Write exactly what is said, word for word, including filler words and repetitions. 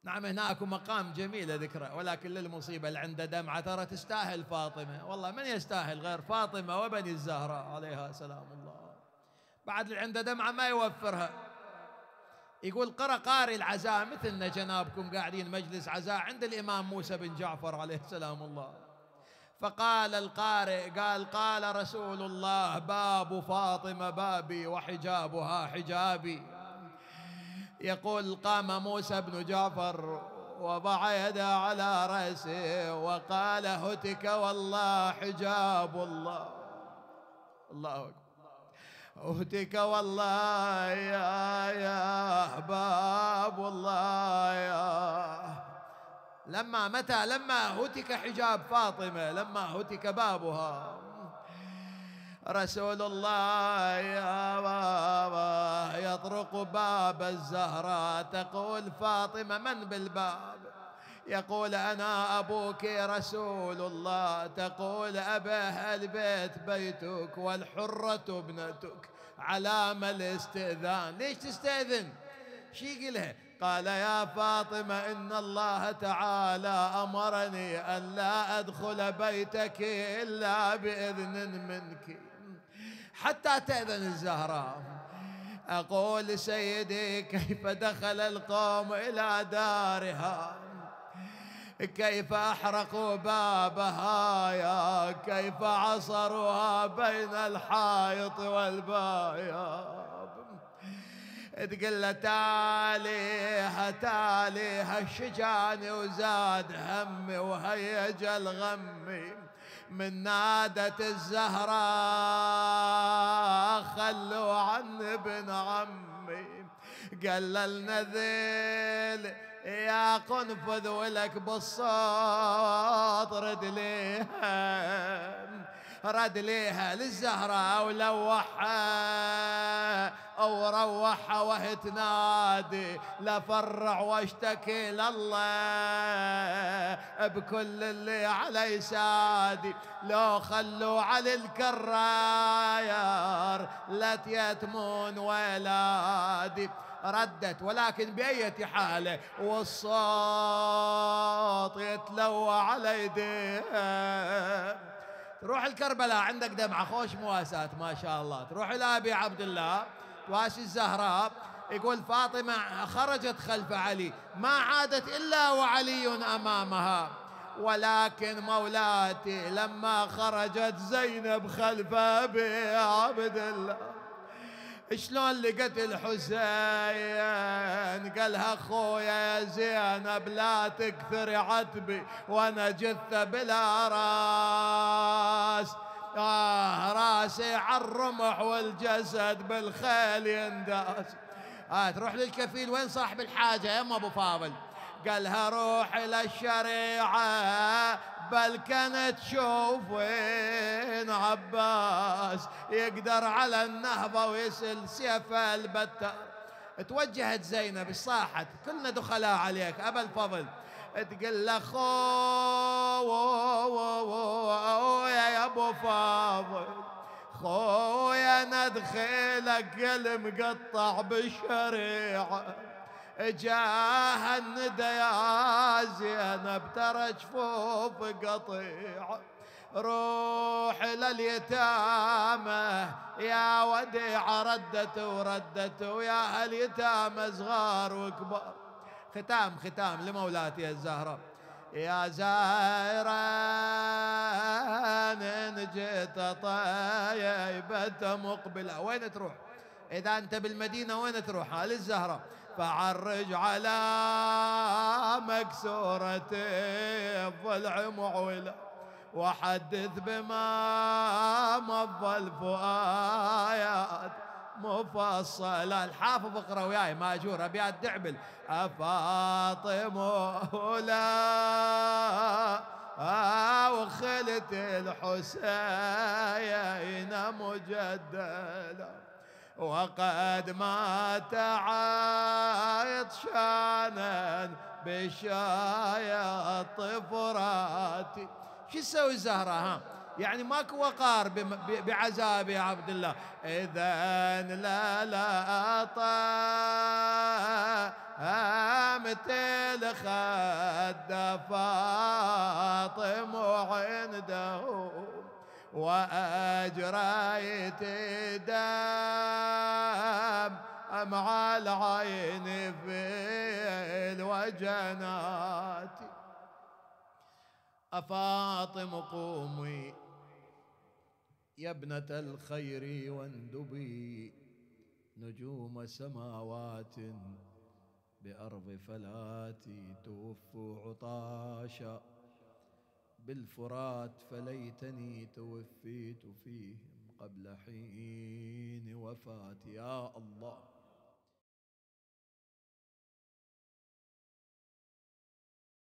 نعم هناك مقام جميل ذكره، ولكن للمصيبة اللي عنده دمعة ترى تستاهل فاطمة، والله من يستاهل غير فاطمة وبني الزهراء عليها سلام الله. بعد اللي عنده دمعة ما يوفرها. يقول قرأ قارئ العزاء مثلنا جنابكم قاعدين مجلس عزاء عند الإمام موسى بن جعفر عليه سلام الله، فقال القارئ قال قال رسول الله باب فاطمة بابي وحجابها حجابي. يقول قام موسى بن جعفر وضع يده على رأسه وقال هتك والله حجاب الله. الله أكبر. هتك والله يا يا باب الله يا. لما متى؟ لما هتك حجاب فاطمة، لما هتك بابها. رسول الله يا بابا يطرق باب الزهراء، تقول فاطمة من بالباب؟ يقول أنا أبوك رسول الله. تقول أبا البيت بيتك والحرة ابنتك، علام الاستئذان. ليش تستأذن؟ شي يقولها؟ قال يا فاطمة إن الله تعالى أمرني أن لا أدخل بيتك إلا بإذن منك حتى تأذن الزهراء. أقول سيدي كيف دخل القوم إلى دارها، كيف أحرقوا بابها، يا كيف عصروها بين الحائط والباب. تقول له تاليها تاليها الشجاني وزاد همي وهيج الغمي، من نادت الزهراء خلوا عن ابن عمي. قال النذيل يا قنفذ ولك بالصوت رد ليها، رد ليها للزهراء ولوحها أو روحها وهي تنادي لفرع واشتكي لله بكل اللي علي سادي. لو خلوا على الكراير لا تيتمون ولادي. ردت ولكن بأية حالة والصوت يتلوى على يديها. تروح الكربلاء عندك دمعة خوش مواساة ما شاء الله، تروح إلى أبي عبد الله تواسي الزهراء. يقول فاطمة خرجت خلف علي ما عادت إلا وعلي أمامها، ولكن مولاتي لما خرجت زينب خلف أبي عبد الله شلون لقت الحسين قالها خويا يا زينب لا تكثر عتبي وانا جثة بلا راس. آه راسي عالرمح والجسد بالخيل ينداس. آه تروح للكفيل وين صاحب الحاجة يا ام ابو فاضل؟ قالها روح الى الشريعة بل كانت تشوفين عباس يقدر على النهضة ويسل سيف البتار. توجهت زينب صاحت كلنا دخلاء عليك أبا الفضل، تقول له خويا يا أبو فاضل خويا ندخلك المقطع بالشريعة جاه الندى يا زينب ترى جفوف قطيع. روح لليتامى يا وديعة ردت وردت ويا اليتامى صغار وكبار. ختام ختام لمولاتي الزهراء يا زائرا إن جئت طيبة مقبلة. وين تروح إذا أنت بالمدينة؟ وين تروح؟ هذه الزهراء. فعرج على مكسورة الضلع معولة وحدث بما مضى الفؤاد مفصلة. الحافظ اقرأ وياي ماجور أبيات دعبل. أفاطمة لا وخلت الحسين مجدلا وقد مات عطشانا بشايط فراتي. شو تسوي الزهراء؟ ها يعني ماكو وقار بعذاب يا عبد الله. إذن لا لا طام الخد فاطم عنده وأجريت دم مع العين في الوجنات. أفاطم قومي يا ابنة الخير واندبي نجوم سماوات بأرض فلاتي توفوا عطاشا بالفرات فليتني توفيت فيهم قبل حين وفاتي. يا الله